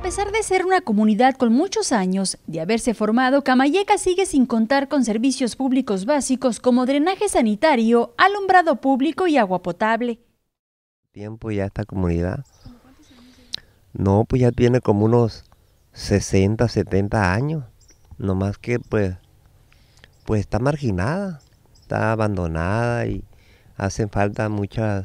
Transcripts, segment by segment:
pesar de ser una comunidad con muchos años de haberse formado, Camayeca sigue sin contar con servicios públicos básicos como drenaje sanitario, alumbrado público y agua potable. Tiempo ya esta comunidad. No, pues ya tiene como unos 60, 70 años. No más que pues está marginada, está abandonada y hacen falta muchas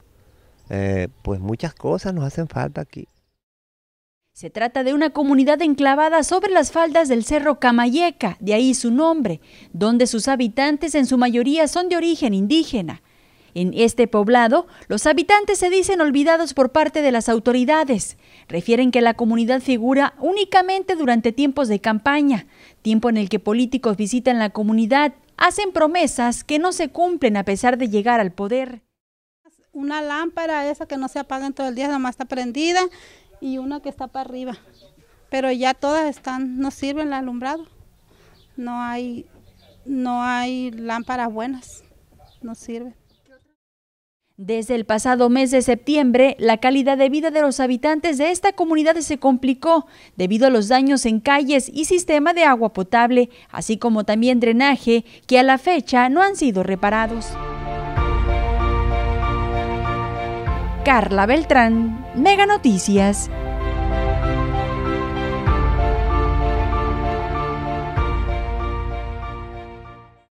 cosas nos hacen falta aquí. Se trata de una comunidad enclavada sobre las faldas del Cerro Camayeca, de ahí su nombre, donde sus habitantes en su mayoría son de origen indígena. En este poblado, los habitantes se dicen olvidados por parte de las autoridades. Refieren que la comunidad figura únicamente durante tiempos de campaña, tiempo en el que políticos visitan la comunidad, hacen promesas que no se cumplen a pesar de llegar al poder. Una lámpara esa que no se apaga en todo el día, nada más está prendida, y una que está para arriba. Pero ya todas no sirven el alumbrado. No hay lámparas buenas, no sirven. Desde el pasado mes de septiembre, la calidad de vida de los habitantes de esta comunidad se complicó debido a los daños en calles y sistema de agua potable, así como también drenaje, que a la fecha no han sido reparados. Carla Beltrán, Mega Noticias.